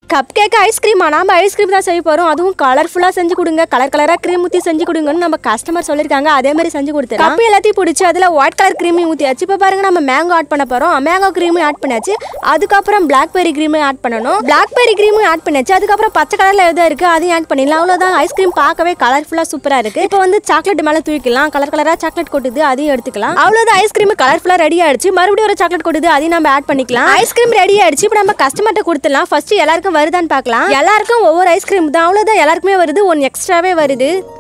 Cup cake ஐஸ்கிரீமா நம்ம ice cream தான் செய்ய போறோம். அதுவும் கலர்ஃபுல்லா செஞ்சு கொடுங்க, கலர் கலரா க்ரீம் ஊற்றி செஞ்சு கொடுங்கன்னு நம்ம கஸ்டமர் சொல்லியிருக்காங்க. அதே மாதிரி செஞ்சு கொடுத்துருவோம். கப் எல்லாத்தையும் பிடிச்சி அதில் ஒயிட் கலர் க்ரீம் ஊற்றியாச்சு. இப்போ பாருங்க நம்ம மேங்கோ ஆட் பண்ண போறோம். மேங்கோ க்ரீமும் ஆட் பண்ணியாச்சு. அதுக்கப்புறம் பிளாக்பெரி க்ரீமும் ஆட் பண்ணணும். பிளாக்பெரி க்ரீமும் ஆட் பண்ணியாச்சு. அதுக்கப்புறம் பச்சை கலர்ல எதோ இருக்கு அதையும் ஆட் பண்ணிடலாம். அவ்வளோதான். ஐஸ்கிரீம் பார்க்கவே கலர்ஃபுல்லா சூப்பரா இருக்கு. இப்போ வந்து சாக்லேட் மேலே தூக்கிக்கலாம். கலர் கலரா சாக்லேட் கொட்டுது, அதையும் எடுத்துக்கலாம். அவ்வளோதான். ஐஸ்கிரீம் கலர்ஃபுல்லா ரெடி ஆயிடுச்சு. மறுபடியும் ஒரு சாக்லேட் கொட்டுது, அதையும் நம்ம ஆட் பண்ணிக்கலாம். ஐஸ்கிரீம் ரெடி ஆயிடுச்சு. இப்போ நம்ம கஸ்டமர்கிட்ட கொடுத்துடலாம். ஃபர்ஸ்ட் எல்லாருக்கும் வருதான்னு பார்க்கலாம். எல்லாருக்கும் ஒவ்வொரு ஐஸ்கிரீம் தான். அவ்வளோதான். எல்லாருக்குமே வருது. ஒன்று எக்ஸ்ட்ராவே வருது.